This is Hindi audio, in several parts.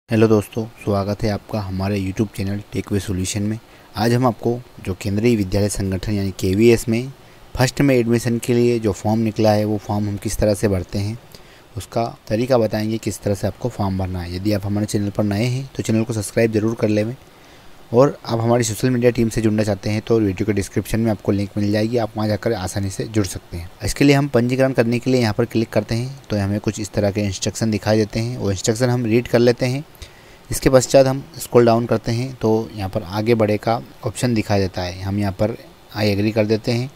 हेलो दोस्तों, स्वागत है आपका हमारे YouTube channel tech way solution में। आज हम आपको जो केंद्रीय विद्यालय संगठन यानी केवीएस में फर्स्ट में एडमिशन के लिए जो फॉर्म निकला है वो फॉर्म हम किस तरह से भरते हैं उसका तरीका बताएंगे, किस तरह से आपको फॉर्म भरना है। यदि आप हमारे चैनल पर नए हैं तो चैनल को सब्सक्राइब ज़रूर कर लें और आप हमारी सोशल मीडिया टीम से जुड़ना चाहते हैं तो वीडियो के डिस्क्रिप्शन में आपको लिंक मिल जाएगी, आप वहां जाकर आसानी से जुड़ सकते हैं। इसके लिए हम पंजीकरण करने के लिए यहाँ पर क्लिक करते हैं तो हमें कुछ इस तरह के इंस्ट्रक्शन दिखाई देते हैं। वो इंस्ट्रक्शन हम रीड कर लेते हैं। इसके पश्चात हम स्क्रॉल डाउन करते हैं तो यहाँ पर आगे बढ़े का ऑप्शन दिखाई देता है। हम यहाँ पर आई एग्री कर देते हैं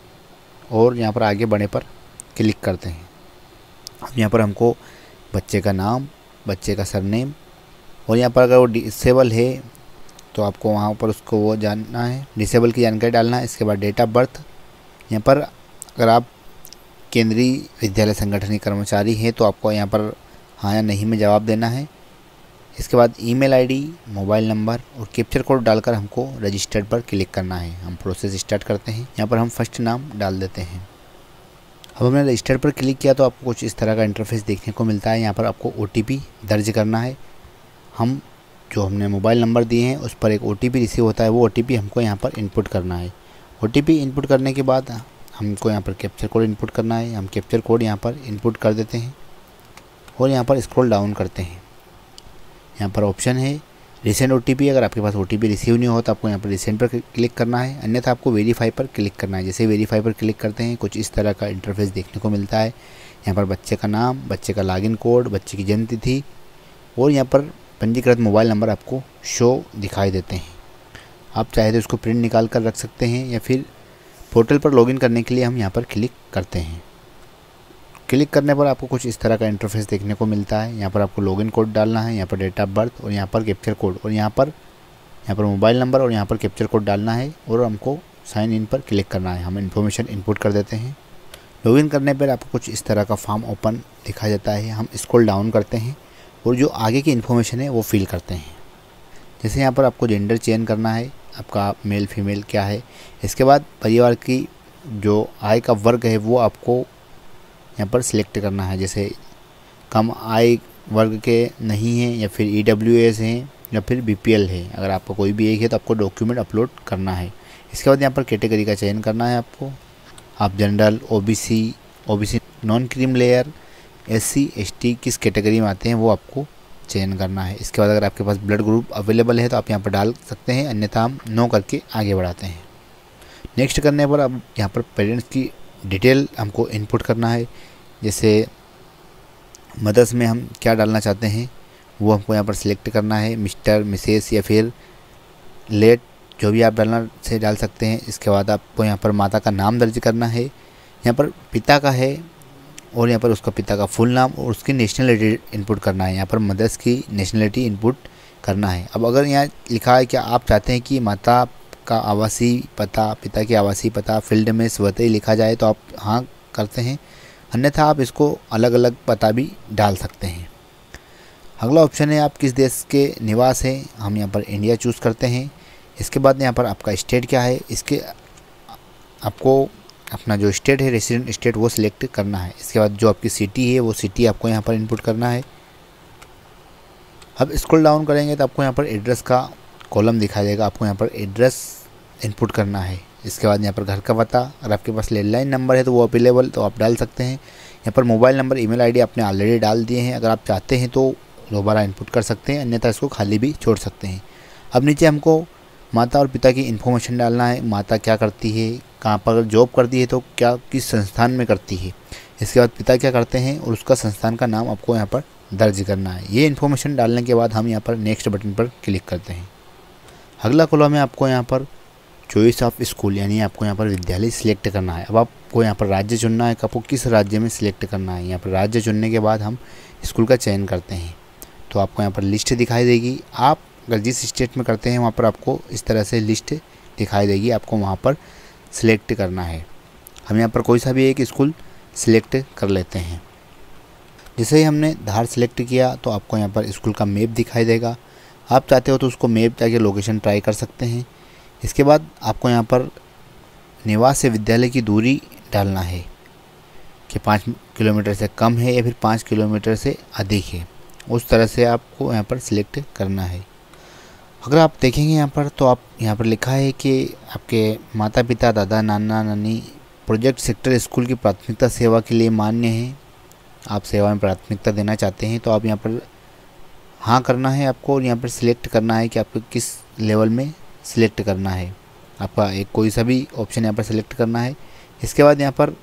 और यहाँ पर आगे बढ़े पर क्लिक करते हैं। अब यहाँ पर हमको बच्चे का नाम, बच्चे का सरनेम और यहाँ पर अगर वो डिसेबल है तो आपको वहाँ पर उसको वो जानना है, डिसेबल की जानकारी डालना है। इसके बाद डेट ऑफ बर्थ। यहाँ पर अगर आप केंद्रीय विद्यालय संगठन के कर्मचारी हैं तो आपको यहाँ पर हाँ या नहीं में जवाब देना है। इसके बाद ईमेल आईडी, मोबाइल नंबर और कैप्चर कोड डालकर हमको रजिस्टर्ड पर क्लिक करना है। हम प्रोसेस स्टार्ट करते हैं। यहाँ पर हम फर्स्ट नाम डाल देते हैं। अब हमने रजिस्टर्ड पर क्लिक किया तो आपको कुछ इस तरह का इंटरफेस देखने को मिलता है। यहाँ पर आपको OTP दर्ज करना है। हम जो हमने मोबाइल नंबर दिए हैं उस पर एक OTP रिसीव होता है, वो OTP हमको यहाँ पर इनपुट करना है। OTP इनपुट करने के बाद हमको यहाँ पर कैप्चर कोड इनपुट करना है। हम कैप्चर कोड यहाँ पर इनपुट कर देते हैं और यहाँ पर स्क्रॉल डाउन करते हैं। यहाँ पर ऑप्शन है रिसेंट OTP। अगर आपके पास OTP रिसीव नहीं हो तो आपको यहाँ पर रिसेंट पर क्लिक करना है, अन्यथा आपको वेरीफाई पर क्लिक करना है। जैसे वेरीफाई पर क्लिक करते हैं कुछ इस तरह का इंटरफेस देखने को मिलता है। यहाँ पर बच्चे का नाम, बच्चे का लॉगिन कोड, बच्चे की जन्म तिथि और यहाँ पर पंजीकृत मोबाइल नंबर आपको शो दिखाई देते हैं। आप चाहे तो इसको प्रिंट निकाल कर रख सकते हैं या फिर पोर्टल पर लॉगिन करने के लिए हम यहाँ पर क्लिक करते हैं। क्लिक करने पर आपको कुछ इस तरह का इंटरफेस देखने को मिलता है। यहाँ पर आपको लॉगिन कोड डालना है, यहाँ पर डेट ऑफ बर्थ और यहाँ पर कैप्चर कोड और यहाँ पर मोबाइल नंबर और यहाँ पर कैप्चर कोड डालना है और हमको साइन इन पर क्लिक करना है। हम इन्फॉर्मेशन इनपुट कर देते हैं। लॉगिन करने पर आपको कुछ इस तरह का फॉर्म ओपन दिखाई देता है। हम स्क्रॉल डाउन करते हैं और जो आगे की इन्फॉर्मेशन है वो फिल करते हैं। जैसे यहाँ पर आपको जेंडर चयन करना है, आपका मेल फीमेल क्या है। इसके बाद परिवार की जो आय का वर्ग है वो आपको यहाँ पर सिलेक्ट करना है। जैसे कम आय वर्ग के नहीं हैं या फिर EWS हैं या फिर BPL है। अगर आपका कोई भी एक है तो आपको डॉक्यूमेंट अपलोड करना है। इसके बाद यहाँ पर कैटेगरी का चयन करना है आपको। आप general, OBC non cream layer, SC ST किस कैटेगरी में आते हैं वो आपको चयन करना है। इसके बाद अगर आपके पास ब्लड ग्रुप अवेलेबल है तो आप यहाँ पर डाल सकते हैं, अन्यथा हम नो करके आगे बढ़ाते हैं। नेक्स्ट करने पर अब यहाँ पर पेरेंट्स की डिटेल हमको इनपुट करना है। जैसे मदर्स में हम क्या डालना चाहते हैं वो हमको यहाँ पर सिलेक्ट करना है, मिस्टर, मिसेस या फिर लेट, जो भी आप डालना से डाल सकते हैं। इसके बाद आपको यहाँ पर माता का नाम दर्ज करना है। यहाँ पर पिता का है और यहाँ पर उसका पिता का फुल नाम और उसकी नेशनलिटी इनपुट करना है। यहाँ पर मदर्स की नेशनलिटी इनपुट करना है। अब अगर यहाँ लिखा है कि आप चाहते हैं कि माता का आवासीय पता, पिता की आवासीय पता फील्ड में स्वतः ही लिखा जाए तो आप हाँ करते हैं, अन्यथा आप इसको अलग अलग पता भी डाल सकते हैं। अगला ऑप्शन है आप किस देश के निवास हैं। हम यहाँ पर इंडिया चूज़ करते हैं। इसके बाद यहाँ पर आपका स्टेट क्या है, इसके आपको अपना जो स्टेट है रेसिडेंट स्टेट वो सिलेक्ट करना है। इसके बाद जो आपकी सिटी है वो सिटी आपको यहाँ पर इनपुट करना है। अब स्क्रॉल डाउन करेंगे तो आपको यहाँ पर एड्रेस का कॉलम दिखाई देगा, आपको यहाँ पर एड्रेस इनपुट करना है। इसके बाद यहाँ पर घर का पता, अगर आपके पास लैंडलाइन नंबर है तो वो अवेलेबल तो आप डाल सकते हैं। यहाँ पर मोबाइल नंबर, ईमेल आईडी आपने ऑलरेडी डाल दिए हैं। अगर आप चाहते हैं तो दोबारा इनपुट कर सकते हैं, अन्यथा इसको खाली भी छोड़ सकते हैं। अब नीचे हमको माता और पिता की इन्फॉर्मेशन डालना है। माता क्या करती है, कहाँ पर जॉब करती है तो क्या किस संस्थान में करती है। इसके बाद पिता क्या करते हैं और उसका संस्थान का नाम आपको यहाँ पर दर्ज करना है। ये इन्फॉर्मेशन डालने के बाद हम यहाँ पर नेक्स्ट बटन पर क्लिक करते हैं। अगला कॉलम है आपको यहाँ पर चॉइस ऑफ स्कूल, यानी आपको यहाँ पर विद्यालय सिलेक्ट करना है। अब आपको यहाँ पर राज्य चुनना है कि आपको किस राज्य में सिलेक्ट करना है। यहाँ पर राज्य चुनने के बाद हम स्कूल का चयन करते हैं तो आपको यहाँ पर लिस्ट दिखाई देगी। आप अगर जिस स्टेट में करते हैं वहाँ पर आपको इस तरह से लिस्ट दिखाई देगी, आपको वहाँ पर सिलेक्ट करना है। हम यहाँ पर कोई सा भी एक स्कूल सिलेक्ट कर लेते हैं। जैसे ही हमने धार सिलेक्ट किया तो आपको यहाँ पर स्कूल का मैप दिखाई देगा। आप चाहते हो तो उसको मैप जाके लोकेशन ट्राई कर सकते हैं। इसके बाद आपको यहाँ पर निवास से विद्यालय की दूरी डालना है कि 5 किलोमीटर से कम है या फिर 5 किलोमीटर से अधिक है। उस तरह से आपको यहाँ पर सिलेक्ट करना है। अगर आप देखेंगे यहाँ पर तो आप यहाँ पर लिखा है कि आपके माता पिता, दादा, नाना, नानी प्रोजेक्ट सेक्टर स्कूल की प्राथमिकता सेवा के लिए मान्य है। आप सेवा में प्राथमिकता देना चाहते हैं तो आप यहाँ पर हाँ करना है आपको, और यहाँ पर सिलेक्ट करना है कि आपको किस लेवल में सिलेक्ट करना है। आपका एक कोई सा भी ऑप्शन यहाँ पर सिलेक्ट करना है। इसके बाद यहाँ पर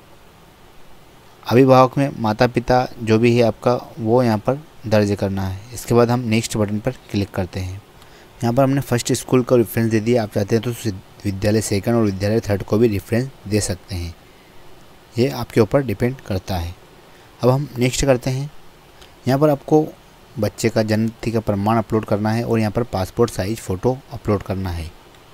अभिभावक में माता पिता जो भी है आपका वो यहाँ पर दर्ज करना है। इसके बाद हम नेक्स्ट बटन पर क्लिक करते हैं। यहाँ पर हमने फर्स्ट स्कूल का रेफरेंस दे दिया। आप चाहते हैं तो विद्यालय सेकंड और विद्यालय थर्ड को भी रेफरेंस दे सकते हैं, ये आपके ऊपर डिपेंड करता है। अब हम नेक्स्ट करते हैं। यहाँ पर आपको बच्चे का जन्म तिथि का प्रमाण अपलोड करना है और यहाँ पर पासपोर्ट साइज फ़ोटो अपलोड करना है।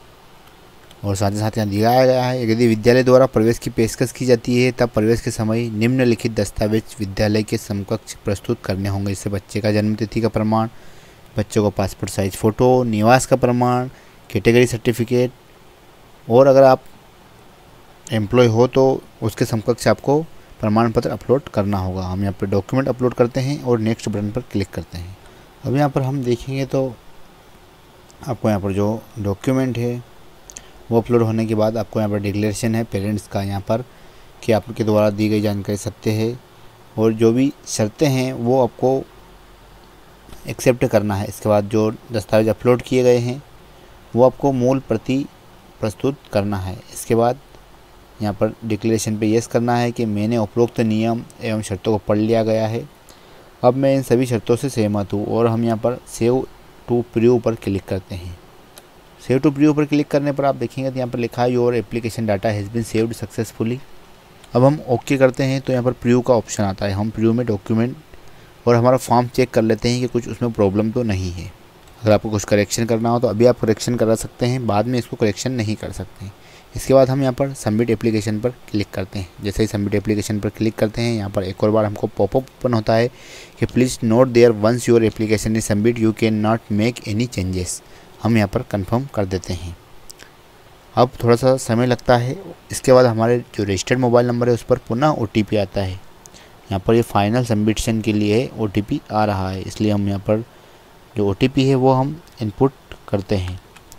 और साथ ही साथ यहाँ दिखाया गया है, यदि विद्यालय द्वारा प्रवेश की पेशकश की जाती है तब प्रवेश के समय निम्नलिखित दस्तावेज विद्यालय के समकक्ष प्रस्तुत करने होंगे। इससे बच्चे का जन्म तिथि का प्रमाण, बच्चों को पासपोर्ट साइज फ़ोटो, निवास का प्रमाण, कैटेगरी सर्टिफिकेट, और अगर आप एम्प्लॉय हो तो उसके समकक्ष आपको प्रमाण पत्र अपलोड करना होगा। हम यहाँ पर डॉक्यूमेंट अपलोड करते हैं और नेक्स्ट बटन पर क्लिक करते हैं। अब यहाँ पर हम देखेंगे तो आपको यहाँ पर जो डॉक्यूमेंट है वो अपलोड होने के बाद आपको यहाँ पर डिक्लेरेशन है पेरेंट्स का, यहाँ पर कि आपके द्वारा दी गई जानकारी सत्य है और जो भी शर्तें हैं वो आपको एक्सेप्ट करना है। इसके बाद जो दस्तावेज अपलोड किए गए हैं वो आपको मूल प्रति प्रस्तुत करना है। इसके बाद यहाँ पर डिक्लेरेशन पे यस करना है कि मैंने उपरोक्त नियम एवं शर्तों को पढ़ लिया गया है, अब मैं इन सभी शर्तों से सहमत हूँ। और हम यहाँ पर सेव टू प्रीव्यू पर क्लिक करते हैं। सेव टू प्रीव्यू पर क्लिक करने पर आप देखेंगे तो यहाँ पर लिखा है your application data has been saved successfully. अब हम ओके करते हैं तो यहाँ पर प्रीव्यू का ऑप्शन आता है। हम प्रीव्यू में डॉक्यूमेंट और हमारा फॉर्म चेक कर लेते हैं कि कुछ उसमें प्रॉब्लम तो नहीं है। अगर आपको कुछ करेक्शन करना हो तो अभी आप करेक्शन करा सकते हैं, बाद में इसको करेक्शन नहीं कर सकते। इसके बाद हम यहाँ पर सबमिट एप्लीकेशन पर क्लिक करते हैं। जैसे ही सबमिट एप्लीकेशन पर क्लिक करते हैं यहाँ पर एक और बार हमको पॉपअप ओपन होता है कि please note there once your application is submit you can not make any changes. हम यहाँ पर कंफर्म कर देते हैं। अब थोड़ा सा समय लगता है। इसके बाद हमारे जो रजिस्टर्ड मोबाइल नंबर है उस पर पुनः OTP आता है। यहाँ पर ये फाइनल सबमिशन के लिए OTP आ रहा है, इसलिए हम यहाँ पर जो OTP है वो हम इनपुट करते हैं।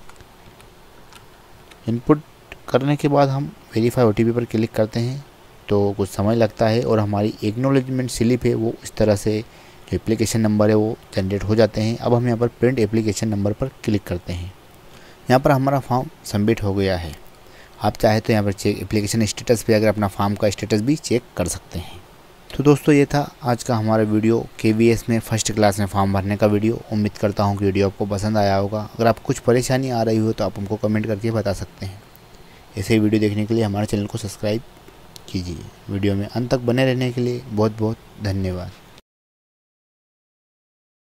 इनपुट करने के बाद हम वेरीफाई OTP पर क्लिक करते हैं तो कुछ समय लगता है और हमारी एक्नॉलेजमेंट स्लिप है वो इस तरह से जो एप्लीकेशन नंबर है वो जनरेट हो जाते हैं। अब हम यहाँ पर प्रिंट एप्लीकेशन नंबर पर क्लिक करते हैं। यहाँ पर हमारा फॉर्म सबमिट हो गया है। आप चाहे तो यहाँ पर चेक एप्लीकेशन स्टेटस पे अगर अपना फॉर्म का स्टेटस भी चेक कर सकते हैं। तो दोस्तों ये था आज का हमारा वीडियो KVS में फर्स्ट क्लास में फॉर्म भरने का वीडियो। उम्मीद करता हूँ कि वीडियो आपको पसंद आया होगा। अगर आपको कुछ परेशानी आ रही हो तो आप हमको कमेंट करके बता सकते हैं। ऐसे ही वीडियो देखने के लिए हमारे चैनल को सब्सक्राइब कीजिए। वीडियो में अंत तक बने रहने के लिए बहुत बहुत धन्यवाद।